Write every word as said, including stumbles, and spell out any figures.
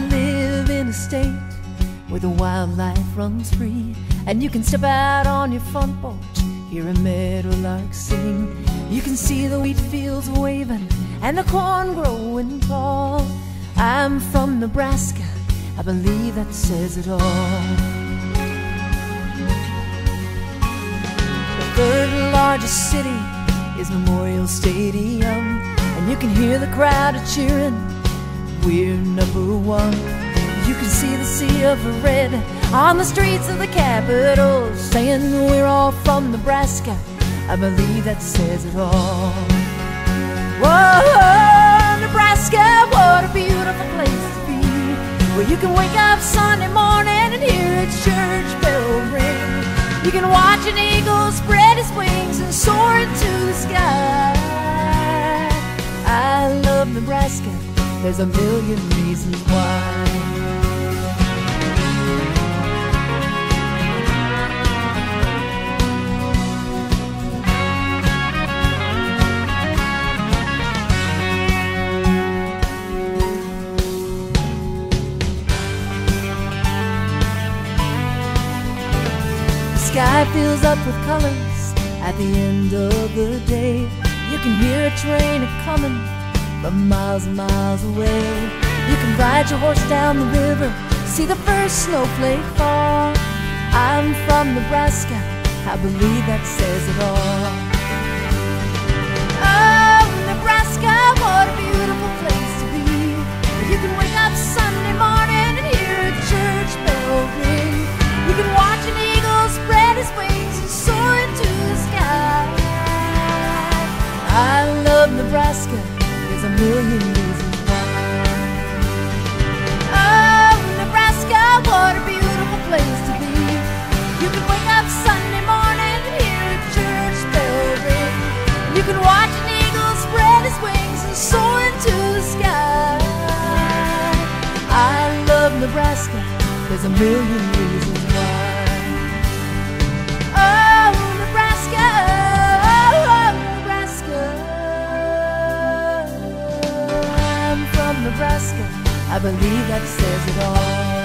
live in a state where the wildlife runs free, and you can step out on your front porch, hear a meadowlark sing. You can see the wheat fields waving and the corn growing tall. I'm from Nebraska, I believe that says it all. The third largest city is Memorial Stadium, and you can hear the crowd a cheering, we're number one. You can see the sea of red on the streets of the capital, saying we're all from Nebraska, I believe that says it all. Whoa, Nebraska, what a beautiful place to be, where you can wake up Sunday morning and hear its church bell ring. You can watch an eagle spread his wings and soar into the sky. I love Nebraska, there's a million reasons why. The sky fills up with colors at the end of the day. You can hear a train a-coming from miles and miles away. You can ride your horse down the river, see the first snowflake fall. I'm from Nebraska, I believe that says it all. Oh, Nebraska, what a beautiful place to be, where you can wake up Sunday morning and hear a church bell ring. You can watch an eagle spread his wings and soar into the sky. I love Nebraska, there's a million reasons why. Oh, Nebraska, what a beautiful place to be. You can wake up Sunday morning and hear a church bell ring. You can watch an eagle spread his wings and soar into the sky. I love Nebraska, there's a million reasons why. Oh, Nebraska, oh, oh, Nebraska. I'm from Nebraska, I believe that says it all.